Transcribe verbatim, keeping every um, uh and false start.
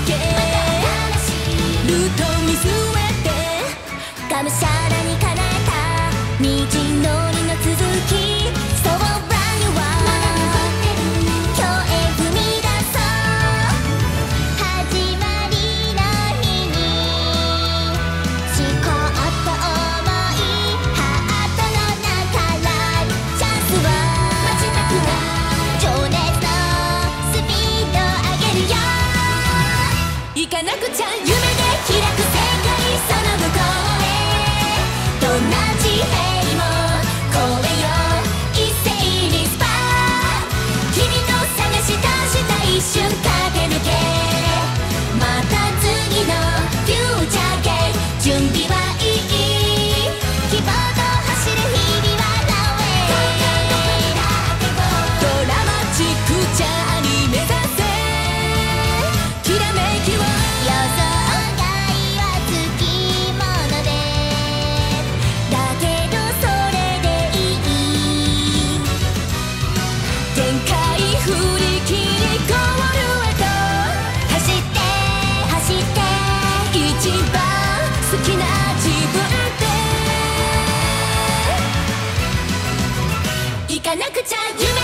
けルート見据えてがむしゃらに叶えた道のりの続き So I'll run you on 今日へ踏み出そう始まりの日に誓った想いハートの中ライブチャンスを待ちたくない情熱のスピード上げるよ行かなくちゃ夢で開く世界その向こうへどんな地平も越えよう一斉にスパー君と探したした一瞬駆け抜けまた次のフューチャーゲート準備はいい希望と走る日々はラウェイドラマチックジャーニー目指せきらめきを予想外はつきものでだけどそれでいい限界振り切りゴールへと走って走って一番好きな自分で行かなくちゃ夢